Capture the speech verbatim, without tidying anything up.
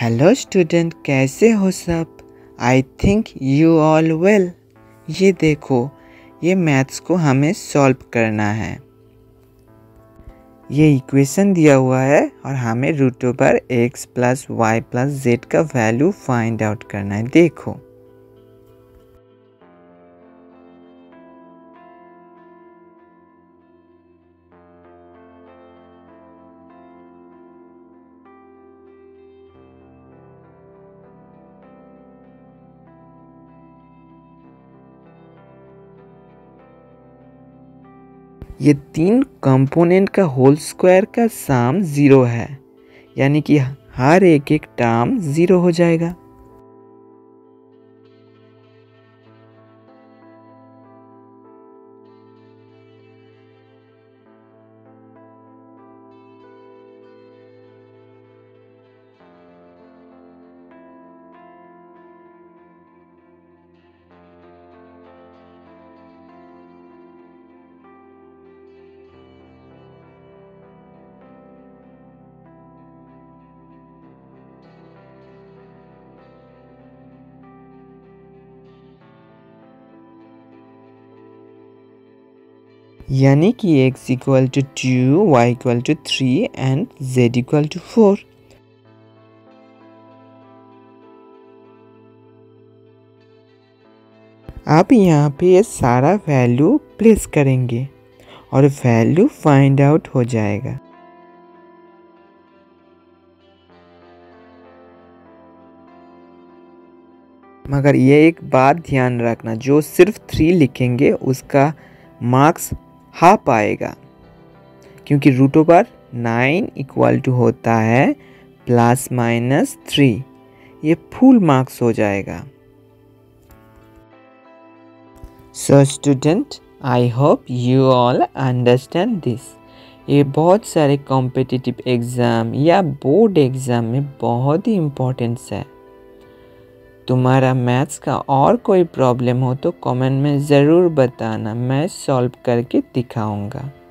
Hello student, कैसे हो सब? I think you all well. ये देखो, ये मैथ्स को हमें सॉल्व करना है। ये इक्वेशन दिया हुआ है और हमें root over X plus Y plus Z का वैल्यू फाइंड आउट करना है। देखो, ये तीन कंपोनेंट का होल स्क्वायर का सम ज़ीरो है, यानी कि हर एक एक टर्म ज़ीरो हो जाएगा। यानी कि x equal to two, y equal to three and z equal to four. अब यहाँ पे ये सारा वैल्यू प्लेस करेंगे और वैल्यू फाइंड आउट हो जाएगा। मगर ये एक बात ध्यान रखना, जो सिर्फ थ्री लिखेंगे उसका मार्क्स हाफ आएगा, क्योंकि root over nine equal to होता है प्लस माइनस थ्री। ये फुल मार्क्स हो जाएगा। So student, I hope you all understand this. ये बहुत सारे कॉम्पिटिटिव एग्ज़ाम या बोर्ड एग्ज़ाम में बहुत ही इम्पोर्टेंस है। तुम्हारा मैथ्स का और कोई प्रॉब्लम हो तो कमेंट में ज़रूर बताना, मैं सॉल्व करके दिखाऊंगा।